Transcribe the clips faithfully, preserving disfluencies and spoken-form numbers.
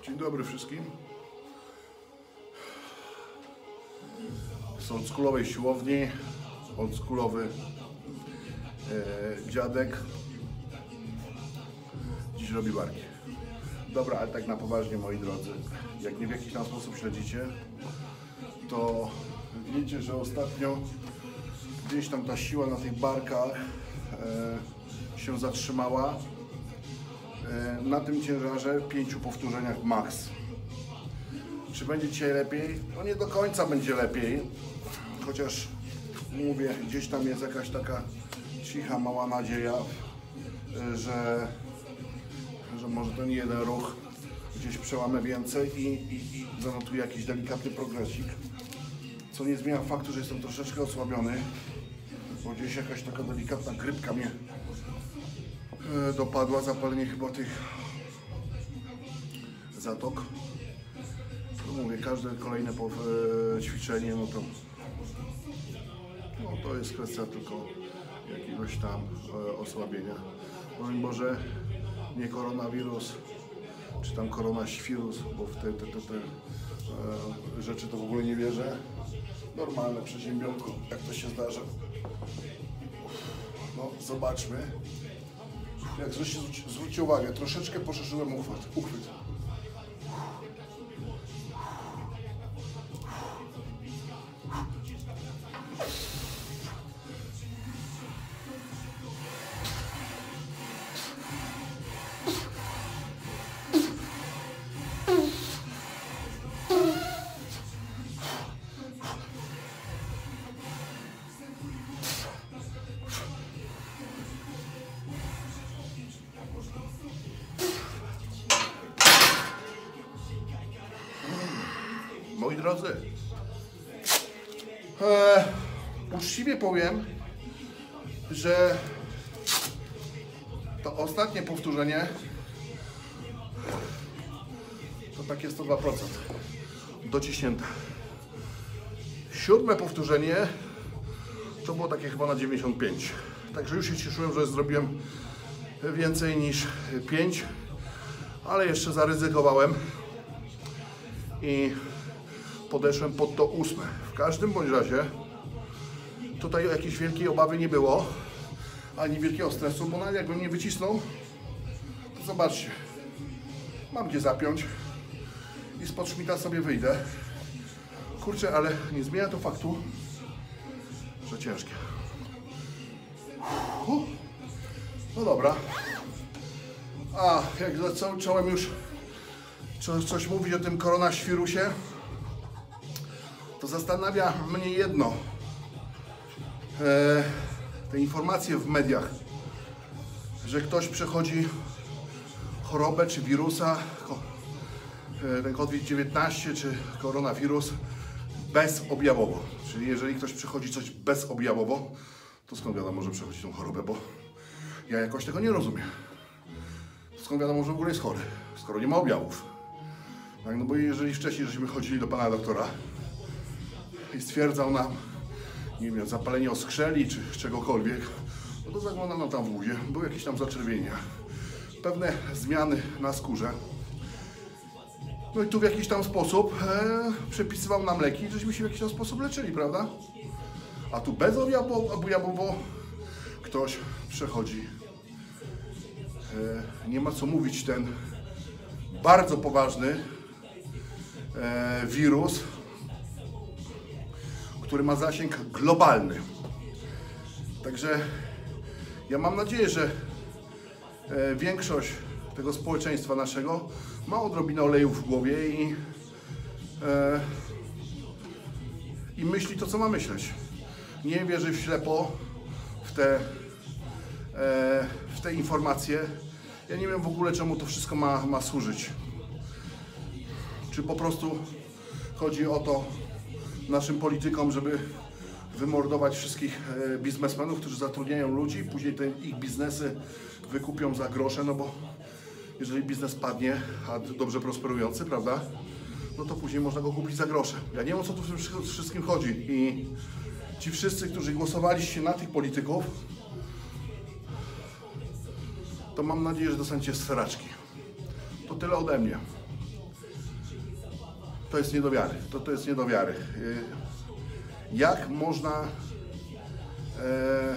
Dzień dobry wszystkim. Z oldschoolowej siłowni, oldschoolowy e, dziadek dziś robi barki. Dobra, ale tak na poważnie, moi drodzy, jak mnie w jakiś tam sposób śledzicie, to wiecie, że ostatnio gdzieś tam ta siła na tych barkach e, się zatrzymała e, na tym ciężarze pięciu powtórzeniach max. Czy będzie dzisiaj lepiej? No nie do końca będzie lepiej, chociaż mówię, gdzieś tam jest jakaś taka cicha, mała nadzieja, że, że może ten jeden ruch gdzieś przełamę więcej i, i, i zanotuję jakiś delikatny progresik, co nie zmienia faktu, że jestem troszeczkę osłabiony, bo gdzieś jakaś taka delikatna grypka mnie dopadła, zapalenie chyba tych zatok. No mówię, każde kolejne ćwiczenie, no to, no to jest kwestia tylko jakiegoś tam osłabienia. Broń Boże, nie koronawirus, czy tam koronaświrus, bo w te, te, te, te e, rzeczy to w ogóle nie wierzę. Normalne przeziębionko, jak to się zdarza. No, zobaczmy. Jak zresztą zwróćcie uwagę, troszeczkę poszerzyłem uchwyt. uchwyt. Moi drodzy, e, uczciwie powiem, że to ostatnie powtórzenie to takie sto dwa procent dociśnięte. Siódme powtórzenie to było takie chyba na dziewięćdziesiąt pięć. Także już się cieszyłem, że zrobiłem więcej niż pięć, ale jeszcze zaryzykowałem i podeszłem pod to ósme. W każdym bądź razie tutaj jakiejś wielkiej obawy nie było, ani wielkiego stresu, bo nawet jakbym nie wycisnął, to zobaczcie, mam gdzie zapiąć i spod szmita sobie wyjdę. Kurczę, ale nie zmienia to faktu, że ciężkie. No dobra. A jak zacząłem już coś mówić o tym koronaświrusie, to zastanawia mnie jedno. E, te informacje w mediach, że ktoś przechodzi chorobę czy wirusa, e, ten COVID dziewiętnaście czy koronawirus bezobjawowo. Czyli jeżeli ktoś przechodzi coś bezobjawowo, to skąd wiadomo, że przechodzi tą chorobę, bo ja jakoś tego nie rozumiem. Skąd wiadomo, że w ogóle jest chory, skoro nie ma objawów. Tak, no bo jeżeli wcześniej żeśmy chodzili do pana doktora i stwierdzał nam, nie wiem, zapalenie oskrzeli czy czegokolwiek, no to zaglądał nam tam w łudzie, były jakieś tam zaczerwienia, pewne zmiany na skórze. No i tu w jakiś tam sposób e, przepisywał nam leki, żeśmy się w jakiś tam sposób leczyli, prawda? A tu bezobjawowo ktoś przechodzi. E, nie ma co mówić, ten bardzo poważny e, wirus, który ma zasięg globalny. Także ja mam nadzieję, że e, większość tego społeczeństwa naszego ma odrobinę oleju w głowie i, e, i myśli to, co ma myśleć. Nie wierzy ślepo w te, e, w te informacje. Ja nie wiem w ogóle, czemu to wszystko ma, ma służyć. Czy po prostu chodzi o to naszym politykom, żeby wymordować wszystkich e, biznesmenów, którzy zatrudniają ludzi, później te ich biznesy wykupią za grosze, no bo jeżeli biznes padnie, a dobrze prosperujący, prawda, no to później można go kupić za grosze. Ja nie wiem, o co tu w tym wszystkim chodzi i ci wszyscy, którzy głosowaliście na tych polityków, to mam nadzieję, że dostaniecie sferaczki. To tyle ode mnie. to jest nie do wiary. To, to jest nie do wiary. Jak można e,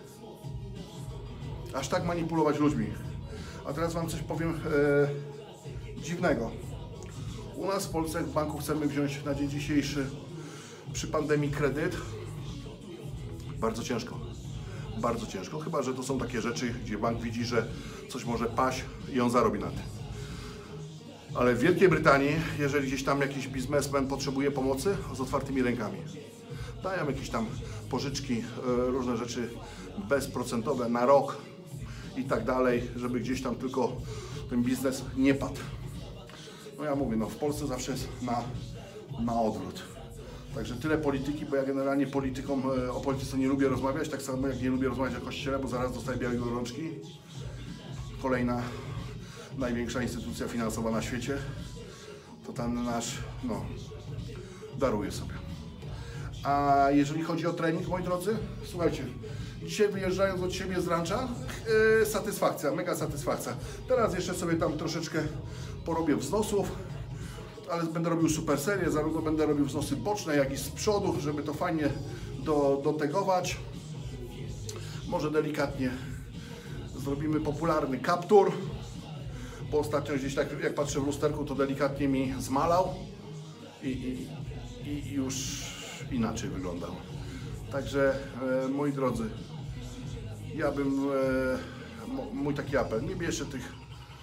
aż tak manipulować ludźmi? A teraz Wam coś powiem e, dziwnego. U nas w Polsce jak w banku chcemy wziąć na dzień dzisiejszy przy pandemii kredyt. Bardzo ciężko. Bardzo ciężko. Chyba że to są takie rzeczy, gdzie bank widzi, że coś może paść i on zarobi na tym. Ale w Wielkiej Brytanii, jeżeli gdzieś tam jakiś biznesmen potrzebuje pomocy, z otwartymi rękami. Dają jakieś tam pożyczki, różne rzeczy bezprocentowe na rok i tak dalej, żeby gdzieś tam tylko ten biznes nie padł. No ja mówię, no w Polsce zawsze jest na, na odwrót. Także tyle polityki, bo ja generalnie polityką, o polityce nie lubię rozmawiać, tak samo jak nie lubię rozmawiać o Kościele, bo zaraz dostaję białej gorączki. Kolejna największa instytucja finansowa na świecie, to ten nasz, no, daruje sobie. A jeżeli chodzi o trening, moi drodzy, słuchajcie, dzisiaj wyjeżdżając od siebie z rancha, yy, satysfakcja, mega satysfakcja. Teraz jeszcze sobie tam troszeczkę porobię wznosów, ale będę robił super serię, zarówno będę robił wznosy boczne, jak i z przodu, żeby to fajnie do, dotegować. Może delikatnie zrobimy popularny kaptur, bo ostatnio gdzieś tak jak patrzę w lusterku, to delikatnie mi zmalał i, i, i już inaczej wyglądał. Także e, moi drodzy, ja bym, e, mój taki apel, nie bierzcie tych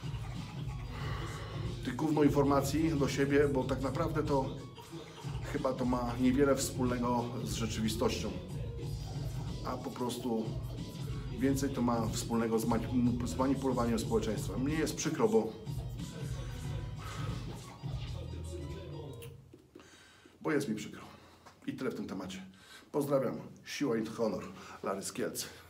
tych gówno informacji do siebie, bo tak naprawdę to chyba to ma niewiele wspólnego z rzeczywistością, a po prostu więcej to ma wspólnego z, manip- z manipulowaniem społeczeństwa. Mnie jest przykro, bo bo jest mi przykro. I tyle w tym temacie. Pozdrawiam. Siła i honor. Larry z Kielc.